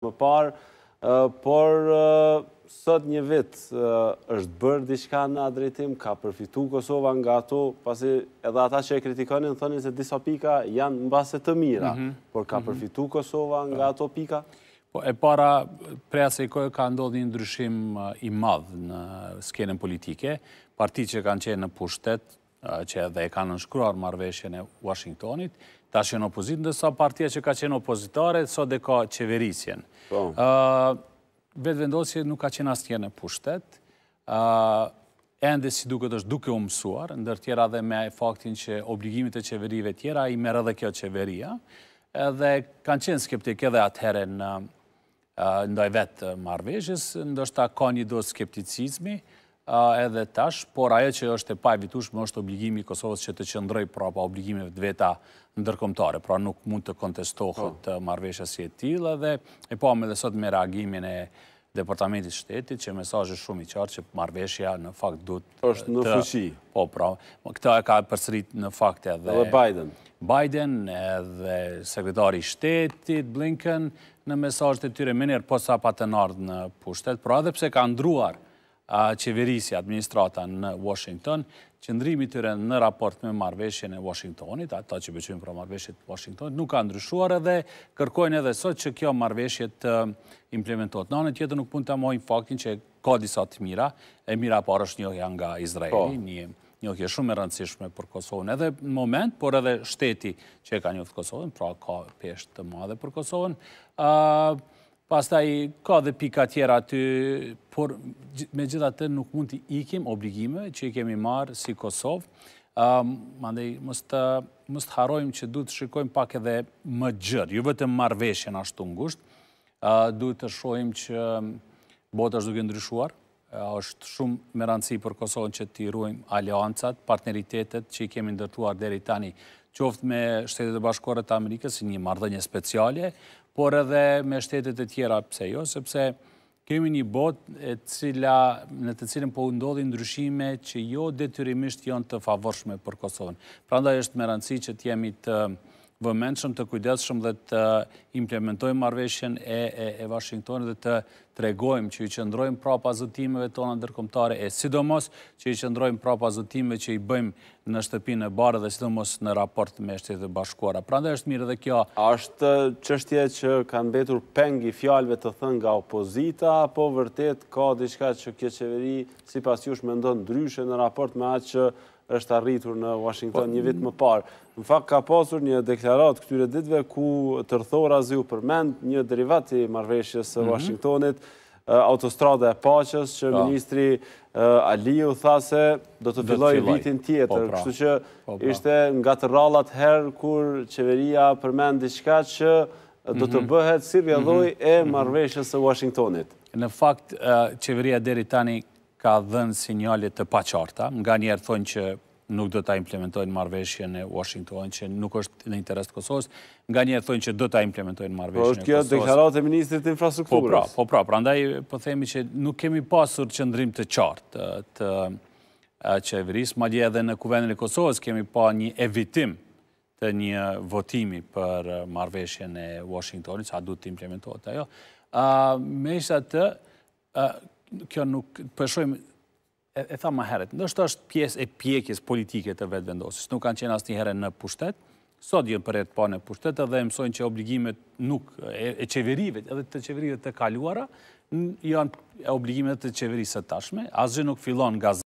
më parë, por sot një vit është bërë diçka në atë drejtim, ka përfitu Kosova nga ato, pasi edhe ata që e kritikonin thonin se disa pika janë mbase të mira, por ka përfitu Kosova nga ato pika? Po, e para, prej asaj kohe ka ndodhur një ndryshim i madh në skenën politike. Partitë që kanë qenë në pushtet, që edhe e kanë nënshkruar marrëveshjen e Washingtonit, tash janë opozitë, ndërsa partia që ka qenë opozitare, sot e ka qeverisjen. Vetëvendosja nuk ka qenë asnjëherë në pushtet. Ende si duket është duke u mësuar, ndër tjera dhe me faktin që obligimet e qeverive tjera i merr edhe kjo qeveria, edhe kanë qenë skeptik edhe atëherë në ndaj vetë marrëveshjes, ndoshta ka një dozë skepticizmi edhe tash, por ajo që është e paevitueshme është obligimi i Kosovës që të qëndrojë prapa obligimeve të veta ndërkombëtare, pra nuk mund të kontestohet marrëveshja si e tillë, dhe e pam edhe sot me reagimin e Departamentit të Shtetit që mesazhi është shumë i qartë që marrëveshja në fakt duhet është në fuqi. Po, pra, këtë e ka përsërit në fakt edhe Biden edhe sekretari i Shtetit Blinken në mesazhet e tyre menherë posa pa të ardhur në pushtet, por edhe pse ka ndruar qeverisja, administrata në Washington, qëndrimi tyre në raport me marrëveshjen e Washingtonit, ata që besojnë për marrëveshjet e Washingtonit, nuk ka ndryshuar edhe kërkojnë edhe sot që kjo marrëveshje të implementohet. Në anën tjetër nuk mund ta mohojmë faktin që ka disa të mira, e mira parë është njohja nga Izraeli, një njohje shumë e rëndësishme për Kosovën edhe në moment, por edhe shteti që e ka njohur Kosovën, pra ka peshë të madhe për Kosovën. Pastaj ka dhe pika tjera aty, por megjithatë nuk mund të ikim obligimeve që i kemi marrë si Kosovë. Mandej mos të harrojmë që duhet të shikojmë pak edhe më gjerë, jo vetëm marrëveshjen ashtu ngushtë. Duhet të shohim që bota është duke ndryshuar. Është shumë me rëndësi për Kosovën që të ruajmë aleancat, partneritetet që i kemi ndërtuar deri tani, qoftë me Shtetet e Bashkuara të Amerikës si një marrëdhënie speciale, por edhe me shtetet e tjera, pse jo, sepse kemi një botë në të cilën po ndodhin ndryshime që jo detyrimisht janë të favorshme për Kosovën. Prandaj është me rëndësi që të jemi të vëmendshëm, të kujdesshëm dhe të implementojmë marrëveshjen e Washingtonit dhe të tregojmë që i qëndrojmë prapa zotimeve tona ndërkombëtare, e sidomos që i qëndrojmë prapa zotimeve që i bëjmë në shtëpinë e bardhë dhe sidomos në raport me Shtetet e Bashkuara. Prandaj është mirë edhe kjo. A është çështje që ka mbetur peng i fjalëve të thënë nga opozita, apo vërtet ka diçka që kjo qeveri sipas jush mendon ndryshe në raport me atë që është arritur në Washington një vit më parë? Në fakt ka pasur një deklaratë këtyre ditëve ku tërthorazi u përmend një derivat i marrëveshjes së Washingtonit, autostrada e paqes, që ministri Aliu tha se do të fillojë vitin tjetër. Kështu që ishte nga të rrallat herë kur qeveria përmend diçka që do të bëhet si rrjedhoj e marrëveshjes së Washingtonit. Në fakt, qeveria deri tani ka dhënë sinjale të paqarta, nganjëherë thonë që nuk do ta implementojnë marrëveshjen e Washingtonit, që nuk është në interes të Kosovës, nganjëherë thonë që do ta implementojnë marrëveshjen e Kosovës. Po është kjo deklaratë e ministrit të infrastrukturës. Po pra, prandaj po themi që nuk kemi pasur qëndrim të qartë të qeverisë, madje edhe në Kuvendin e Kosovës kemi pa një evitim të një votimi për marrëveshjen e Washingtonit, sa duhet të implementohet ajo. Megjithatë, kjo nuk përshojmë, e tha më herët, ndoshta është pjesë e pjekjes politike të vetëvendosjes. Nuk kanë qenë asnjëherë në pushtet, sot janë për herë të parë në pushtet, edhe mësojnë që obligimet nuk e qeverive, edhe të qeverive të kaluara, janë obligimet të qeverisë së tashme, asgjë nuk fillon nga